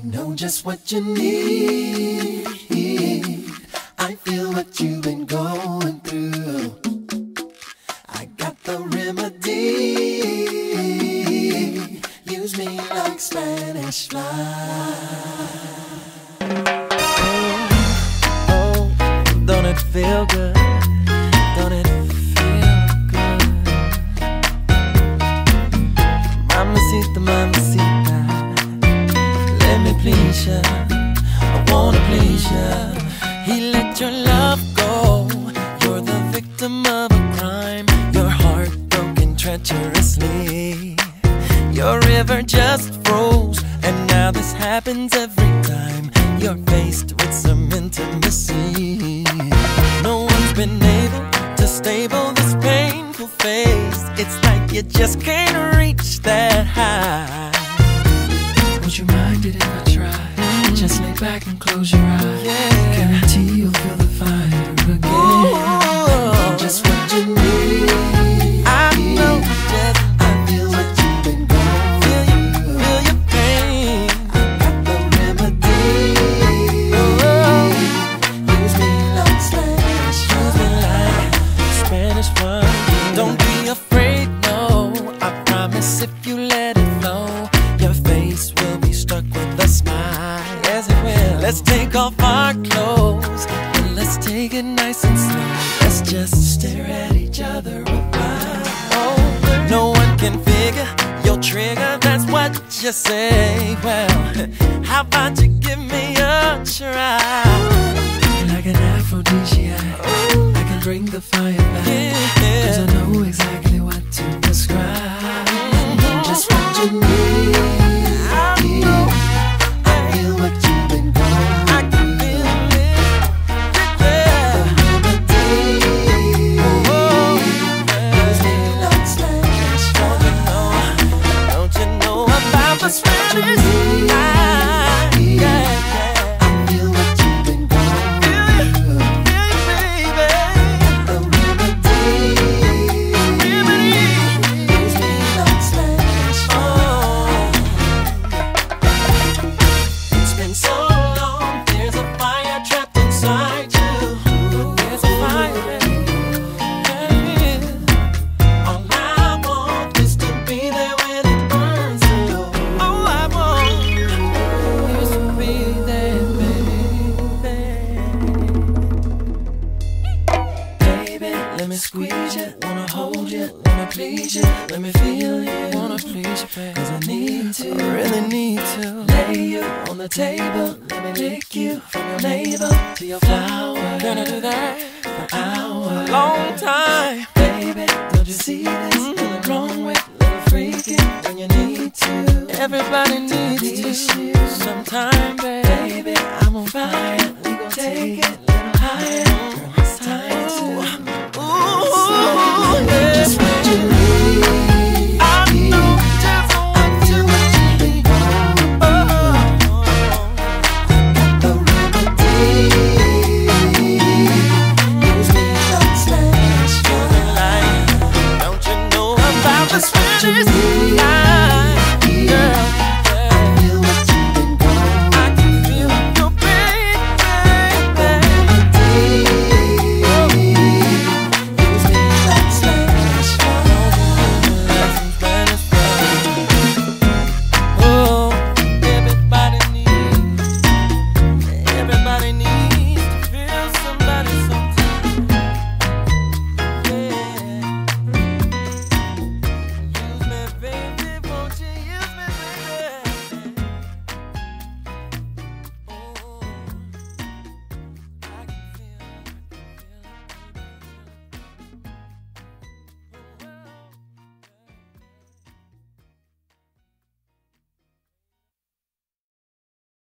know just what you need. I feel what you've been going through. I got the remedy. Use me like Spanish fly. Oh, don't it feel good? Don't it feel good? Mamacita, mamacita, let me please ya. I wanna please ya. He let your love go. You're the victim of a crime. Your heart broken treacherously. Your river just froze, and now this happens every time you're faced with some intimacy. No one's been able to stable this painful phase. It's like you just can't reach that high. Would you mind it if I try? Just lay back and close your eyes. Yeah. Guarantee you'll feel the fire again. Ooh. Just what you need. I know just I feel what you've been going through. Feel your pain. I got the remedy. Use me like Spanish wine. Don't be afraid, no. I promise if you let it flow, your face will be struck with a smile. Yes, it will. Let's take off our clothes and let's take it nice and slow. Let's just stare at each other a while. Oh, no one can figure your trigger, that's what you say. Well, how about you give me a try? Like an aphrodisiac, I can bring the fire back. Yeah. 'Cause I know exactly what to describe. Just what you need. I know. I feel what you've been going through. I can feel it. Yeah. The remedy. Use me like Spanish fly. Don't you know about the Spanish fly? Let me squeeze you, wanna hold you, wanna please you. Let me feel you, wanna please you, babe. 'Cause I need to, I really need to lay you on the table. Let me lick you from your navel to your flower. Gonna do that for hours, long time. Baby, don't you see this? Nothing wrong with little freaking when you need to. Everybody needs to sometime, baby. I'm on fire, we gon' take it.